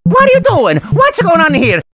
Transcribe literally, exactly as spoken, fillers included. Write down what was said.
What are you doing? What's going on here?